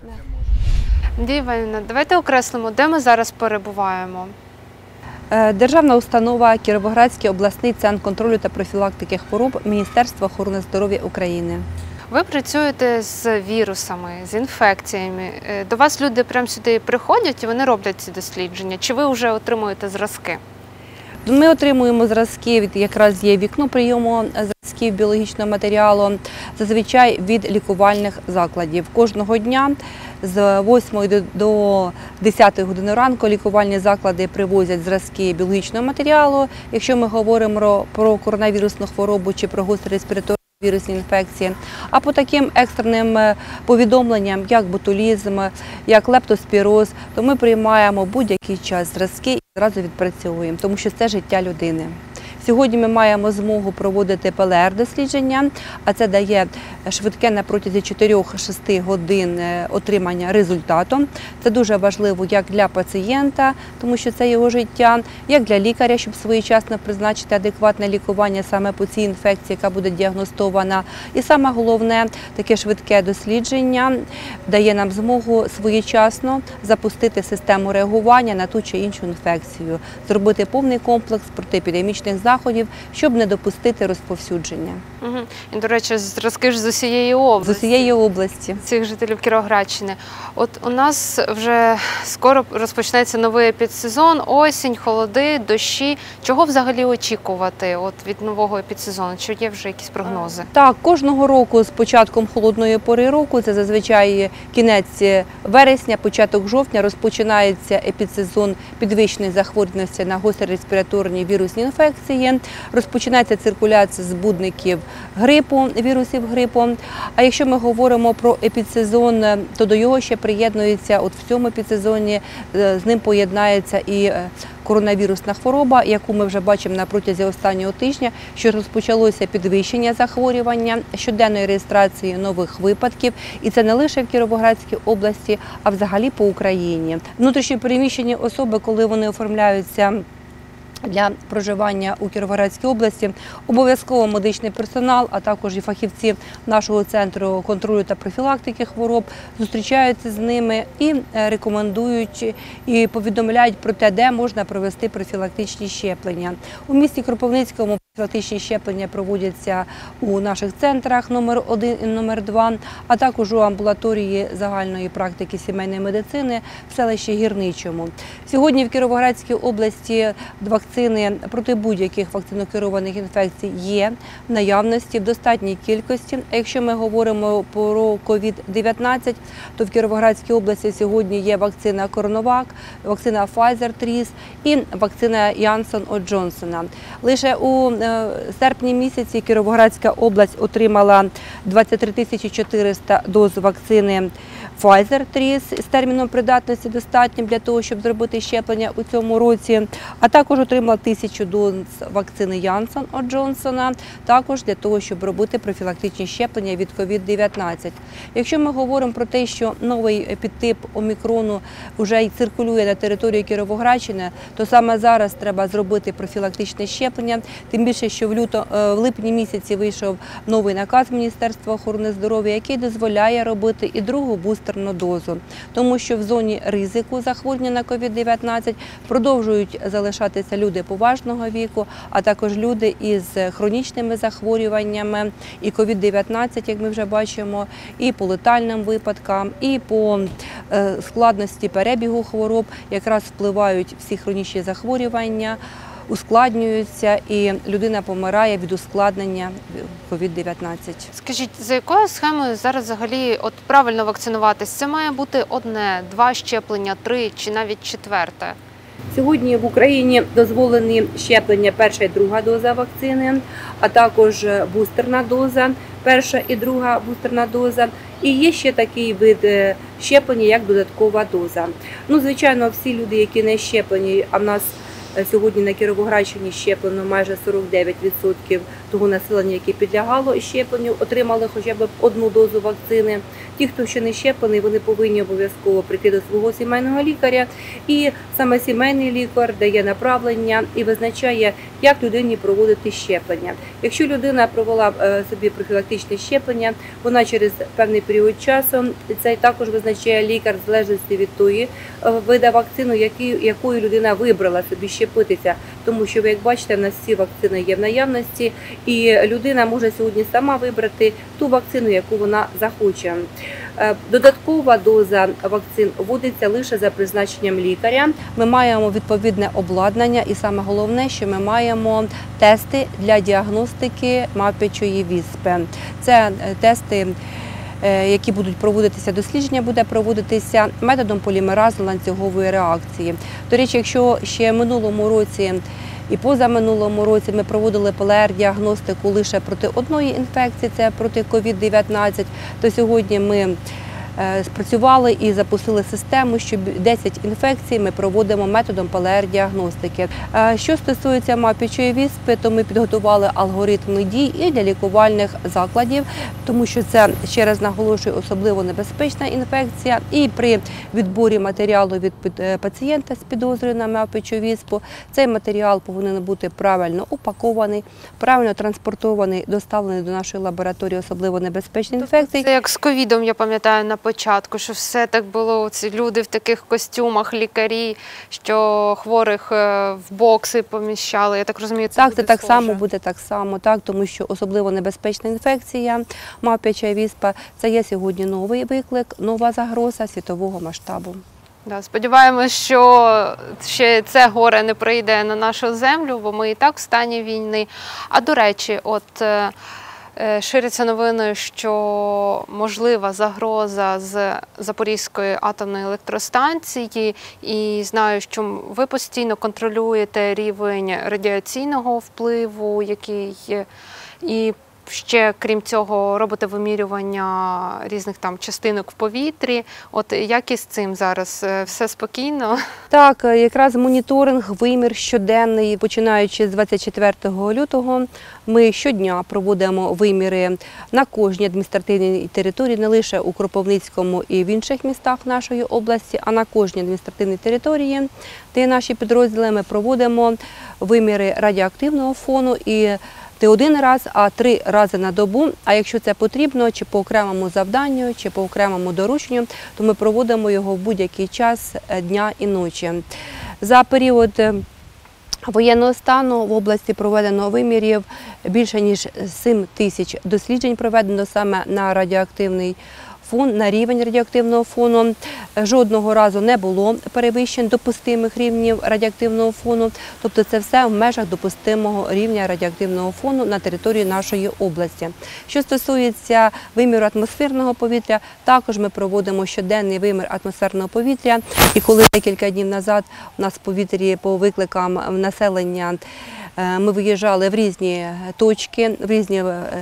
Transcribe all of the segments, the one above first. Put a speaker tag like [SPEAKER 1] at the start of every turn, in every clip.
[SPEAKER 1] Надія Іванівна, давайте окреслимо, де ми зараз перебуваємо.
[SPEAKER 2] Державна установа Кіровоградський обласний центр контролю та профілактики хвороб Міністерства охорони здоров'я України.
[SPEAKER 1] Ви працюєте з вірусами, з інфекціями. До вас люди прямо сюди приходять і вони роблять ці дослідження? Чи ви вже отримуєте зразки?
[SPEAKER 2] Ми отримуємо зразки, якраз є вікно прийому зразків біологічного матеріалу, зазвичай від лікувальних закладів. Кожного дня з 8 до 10 години ранку лікувальні заклади привозять зразки біологічного матеріалу. Якщо ми говоримо про коронавірусну хворобу чи про гострі респіраторні вірусні інфекції, а по таким екстреним повідомленням, як ботулізм, як лептоспіроз, то ми приймаємо будь-який час зразки і одразу відпрацьовуємо, тому що це життя людини. Сьогодні ми маємо змогу проводити ПЛР-дослідження, а це дає швидке на протязі 4-6 годин отримання результату. Це дуже важливо як для пацієнта, тому що це його життя, як для лікаря, щоб своєчасно призначити адекватне лікування саме по цій інфекції, яка буде діагностована. І саме головне, таке швидке дослідження дає нам змогу своєчасно запустити систему реагування на ту чи іншу інфекцію, зробити повний комплекс протиепідемічних заходів, щоб не допустити розповсюдження.
[SPEAKER 1] І, до речі, зразки ж з усієї області.
[SPEAKER 2] З усієї області.
[SPEAKER 1] Цих жителів Кіровоградщини. От у нас вже скоро розпочнеться новий епідсезон, осінь, холоди, дощі. Чого взагалі очікувати від нового епідсезону? Чи є вже якісь прогнози?
[SPEAKER 2] Так, кожного року з початком холодної пори року, це зазвичай кінець вересня, початок жовтня, розпочинається епідсезон підвищеної захворюваності на гострі респіраторні вірусні інфекції, розпочинається циркуляція збудників грипу, вірусів грипу. А якщо ми говоримо про епідсезон, то до його ще приєднується, в цьому епідсезоні з ним поєднається і коронавірусна хвороба, яку ми вже бачимо на протязі останнього тижня, що розпочалося підвищення захворювання, щоденної реєстрації нових випадків. І це не лише в Кіровоградській області, а взагалі по Україні. Внутрішньо переміщені особи, коли вони оформляються для проживання у Кіровоградській області, обов'язково медичний персонал, а також і фахівці нашого центру контролю та профілактики хвороб зустрічаються з ними і рекомендують, і повідомляють про те, де можна провести профілактичні щеплення. У місті Кропивницькому профілактичні щеплення проводяться у наших центрах номер 1 і номер 2, а також у амбулаторії загальної практики сімейної медицини в селищі Гірничому. Сьогодні в Кіровоградській області вакцини проти будь-яких вакцинокерованих інфекцій є в наявності в достатній кількості. А якщо ми говоримо про COVID-19, то в Кіровоградській області сьогодні є вакцина Коронавак, вакцина Pfizer-3 і вакцина Janssen-Johnson. Лише у серпні місяці Кіровоградська область отримала 23 400 доз вакцини Pfizer-3 з терміном придатності достатнім для того, щоб зробити щеплення у цьому році, а також отримала 1000 доз вакцини Janssen-Johnson, також для того, щоб робити профілактичні щеплення від COVID-19. Якщо ми говоримо про те, що новий підтип омікрону вже й циркулює на території Кіровоградщини, то саме зараз треба зробити профілактичне щеплення, тим більше, що в липні місяці вийшов новий наказ Міністерства охорони здоров'я, який дозволяє робити і другу бустерну дозу, тому що в зоні ризику захворювання на COVID-19 продовжують залишатися люди поважного віку, а також люди із хронічними захворюваннями, і COVID-19, як ми вже бачимо, і по летальним випадкам, і по складності перебігу хвороб якраз впливають всі хронічні захворювання, ускладнюються, і людина помирає від ускладнення COVID-19.
[SPEAKER 1] Скажіть, за якою схемою зараз взагалі правильно вакцинуватись? Це має бути одне, 2 щеплення, 3 чи навіть 4?
[SPEAKER 2] Сьогодні в Україні дозволені щеплення перша і друга доза вакцини, а також бустерна доза, перша і друга бустерна доза. І є ще такий вид щеплення, як додаткова доза. Звичайно, всі люди, які не щеплені, а в нас сьогодні на Кіровоградщині щеплено майже 49% того населення, яке підлягало щепленню, отримали хоча б одну дозу вакцини. Ті, хто ще не щеплений, вони повинні обов'язково прийти до свого сімейного лікаря. І саме сімейний лікар дає направлення і визначає, як людині проводити щеплення. Якщо людина провела собі профілактичне щеплення, вона через певний період часу, це також визначає лікар в залежності від тої вида вакцину, якою людина вибрала собі щепитися. Тому що, ви як бачите, в нас всі вакцини є в наявності, і людина може сьогодні сама вибрати ту вакцину, яку вона захоче. Додаткова доза вакцин вводиться лише за призначенням лікаря. Ми маємо відповідне обладнання і саме головне, що ми маємо тести для діагностики мавпячої віспи. Це тести, які будуть проводитися, дослідження буде проводитися методом полімеразу ланцюгової реакції. До речі, якщо ще в минулому році і позаминулому році ми проводили ПЛР-діагностику лише проти одної інфекції, це проти COVID-19, то сьогодні ми спрацювали і запустили систему, що 10 інфекцій ми проводимо методом ПЛР-діагностики. Що стосується мавпячої віспи, то ми підготували алгоритми дій і для лікувальних закладів, тому що це, ще раз наголошую, особливо небезпечна інфекція. І при відборі матеріалу від пацієнта з підозрою на мавпячу віспу, цей матеріал повинен бути правильно упакований, правильно транспортований, доставлений до нашої лабораторії особливо небезпечних інфекцій.
[SPEAKER 1] Це як з ковідом, я пам'ятаю, на початку, що все так було, ці люди в таких костюмах, лікарі, що хворих в бокси поміщали. Я так розумію, це
[SPEAKER 2] так, це так само буде так само, так, тому що особливо небезпечна інфекція, мавпяча віспа, це є сьогодні новий виклик, нова загроза світового масштабу.
[SPEAKER 1] Да, сподіваємось, що ще це горе не прийде на нашу землю, бо ми і так в стані війни. А до речі, ширяться новини, що можлива загроза з Запорізької атомної електростанції, і знаю, що ви постійно контролюєте рівень радіаційного впливу, який і ще, крім цього, робите вимірювання різних там частинок в повітрі. От як із цим зараз? Все спокійно?
[SPEAKER 2] Так, якраз моніторинг, вимір щоденний, починаючи з 24 лютого, ми щодня проводимо виміри на кожній адміністративній території, не лише у Кропивницькому і в інших містах нашої області, а на кожній адміністративній території, де наші підрозділи, ми проводимо виміри радіоактивного фону і не один раз, а 3 рази на добу. А якщо це потрібно, чи по окремому завданню, чи по окремому дорученню, то ми проводимо його в будь-який час дня і ночі. За період воєнного стану в області проведено вимірів більше ніж 7 тисяч досліджень, проведено саме на радіоактивний фон, на рівень радіоактивного фону. Жодного разу не було перевищень допустимих рівнів радіоактивного фону, тобто це все в межах допустимого рівня радіоактивного фону на території нашої області. Що стосується виміру атмосферного повітря, також ми проводимо щоденний вимір атмосферного повітря, і коли декілька днів назад у нас в повітрі по викликам населення ми виїжджали в різні точки, в різні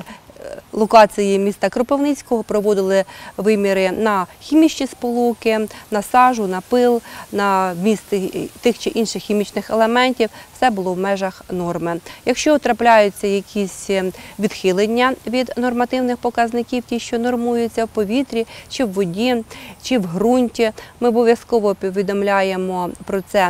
[SPEAKER 2] локації міста Кропивницького, проводили виміри на хімічні сполуки, на сажу, на пил, на вміст тих чи інших хімічних елементів. Все було в межах норми. Якщо трапляються якісь відхилення від нормативних показників, ті, що нормуються в повітрі, чи в воді, чи в ґрунті, ми обов'язково повідомляємо про це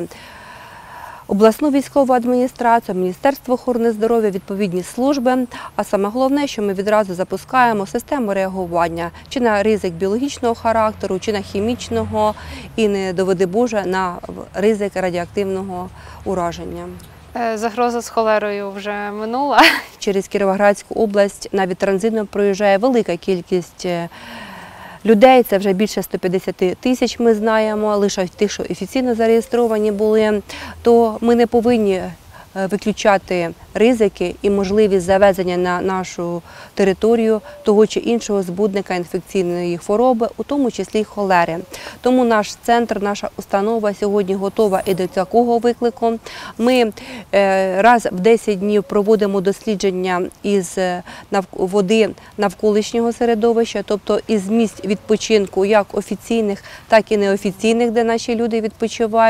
[SPEAKER 2] обласну військову адміністрацію, Міністерство охорони здоров'я, відповідні служби. А саме головне, що ми відразу запускаємо систему реагування чи на ризик біологічного характеру, чи на хімічного, і не доведи Боже, на ризик радіоактивного ураження.
[SPEAKER 1] Загроза з холерою вже минула.
[SPEAKER 2] Через Кіровоградську область навіть транзитно проїжджає велика кількість людей, це вже більше 150 тисяч, ми знаємо, лише тих, що офіційно зареєстровані були, то ми не повинні виключати ризики і можливість завезення на нашу територію того чи іншого збудника інфекційної хвороби, у тому числі й холери. Тому наш центр, наша установа сьогодні готова і до такого виклику. Ми раз в 10 днів проводимо дослідження із води навколишнього середовища, тобто із місць відпочинку як офіційних, так і неофіційних, де наші люди відпочивають.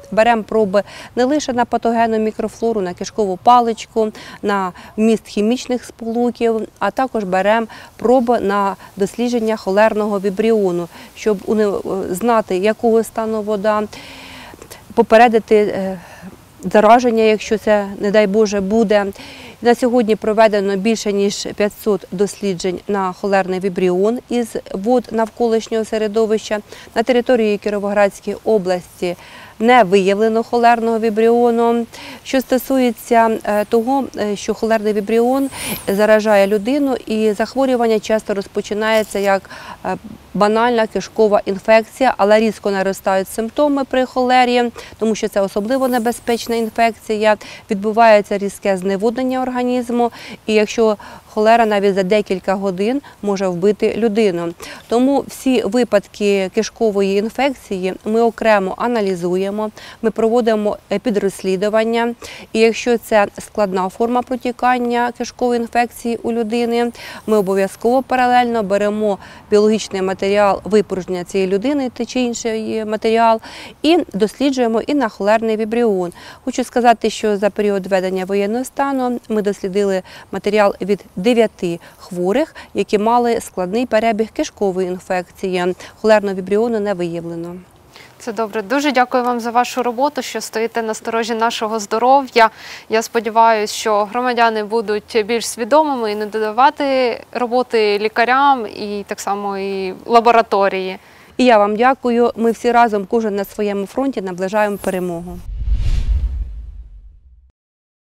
[SPEAKER 2] беремо проби не лише на патогенну мікрофлору, на кишкову паличку, на вміст хімічних сполуків, а також беремо проби на дослідження холерного вібріону, щоб знати, якого стану вода, попередити зараження, якщо це, не дай Боже, буде. На сьогодні проведено більше ніж 500 досліджень на холерний вібріон із вод навколишнього середовища. На території Кіровоградської області не виявлено холерного вібріону. Що стосується того, що холерний вібріон заражає людину, і захворювання часто розпочинається як банальна кишкова інфекція, але різко наростають симптоми при холері, тому що це особливо небезпечна інфекція, відбувається різке зневоднення організму, і якщо холера навіть за декілька годин може вбити людину. Тому всі випадки кишкової інфекції ми окремо аналізуємо, ми проводимо підрозслідування, і якщо це складна форма протікання кишкової інфекції у людини, ми обов'язково паралельно беремо біологічний матеріал випорожнення цієї людини чи інший матеріал і досліджуємо і на холерний вібріон. Хочу сказати, що за період введення воєнного стану ми дослідили матеріал від 9 хворих, які мали складний перебіг кишкової інфекції. Холерного вібріону не виявлено.
[SPEAKER 1] Це добре. Дуже дякую вам за вашу роботу, що стоїте на сторожі нашого здоров'я. Я сподіваюся, що громадяни будуть більш свідомими і не додавати роботи лікарям і так само і лабораторії.
[SPEAKER 2] І я вам дякую. Ми всі разом, кожен на своєму фронті, наближаємо перемогу.